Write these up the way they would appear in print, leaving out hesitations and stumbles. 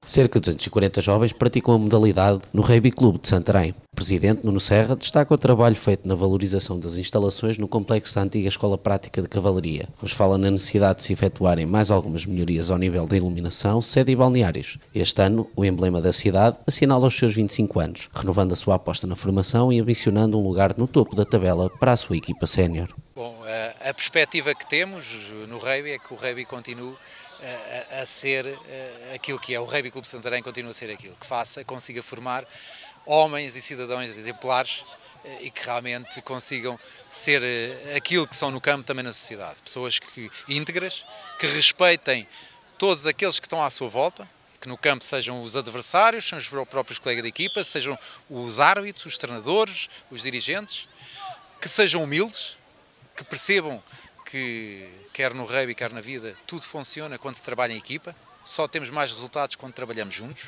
Cerca de 240 jovens praticam a modalidade no Rugby Clube de Santarém. O presidente, Nuno Serra, destaca o trabalho feito na valorização das instalações no complexo da antiga Escola Prática de Cavalaria, mas fala na necessidade de se efetuarem mais algumas melhorias ao nível da iluminação, sede e balneários. Este ano, o emblema da cidade assinala os seus 25 anos, renovando a sua aposta na formação e ambicionando um lugar no topo da tabela para a sua equipa sénior. Bom, a perspectiva que temos no rugby é que o rugby continue a ser aquilo que é. O Rugby Clube de Santarém continua a ser aquilo, que consiga formar homens e cidadãos exemplares e que realmente consigam ser aquilo que são no campo também na sociedade. Pessoas íntegras, que respeitem todos aqueles que estão à sua volta, que no campo sejam os adversários, sejam os próprios colegas de equipa, sejam os árbitros, os treinadores, os dirigentes, que sejam humildes, que percebam que, quer no rugby, quer na vida, tudo funciona quando se trabalha em equipa, só temos mais resultados quando trabalhamos juntos,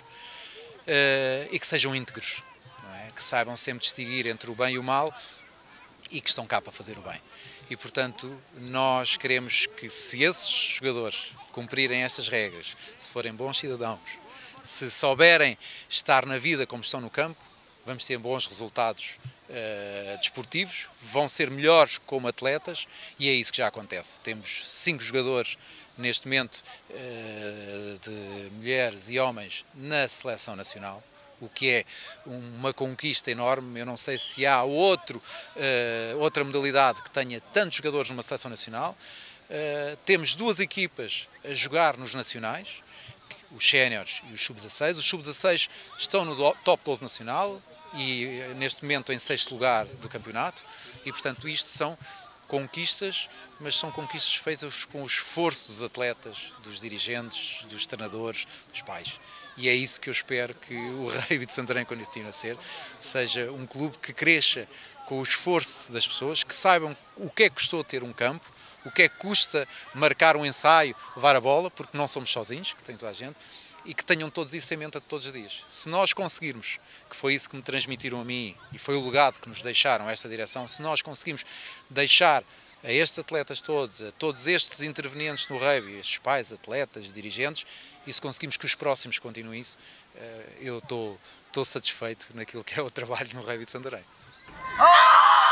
e que sejam íntegros, não é? Que saibam sempre distinguir entre o bem e o mal e que estão cá para fazer o bem. E, portanto, nós queremos que, se esses jogadores cumprirem estas regras, se forem bons cidadãos, se souberem estar na vida como estão no campo, vamos ter bons resultados desportivos, vão ser melhores como atletas e é isso que já acontece. Temos 5 jogadores neste momento de mulheres e homens na seleção nacional, o que é uma conquista enorme. Eu não sei se há outra modalidade que tenha tantos jogadores numa seleção nacional. Temos 2 equipas a jogar nos nacionais, os séniores e os sub-16. Os sub-16 estão no top 12 nacional e neste momento em 6º lugar do campeonato e, portanto, isto são conquistas, mas são conquistas feitas com o esforço dos atletas, dos dirigentes, dos treinadores, dos pais. E é isso que eu espero que o Rugby de Santarém continue a ser, seja um clube que cresça com o esforço das pessoas, que saibam o que é que custou ter um campo, o que é que custa marcar um ensaio, levar a bola, porque não somos sozinhos, que tem toda a gente, e que tenham todos isso em mente a todos os dias. Se nós conseguirmos, que foi isso que me transmitiram a mim e foi o legado que nos deixaram esta direção, se nós conseguimos deixar a estes atletas todos, a todos estes intervenientes no rugby, estes pais, atletas, dirigentes, e se conseguimos que os próximos continuem isso, eu estou satisfeito naquilo que é o trabalho no Rugby de Santarém.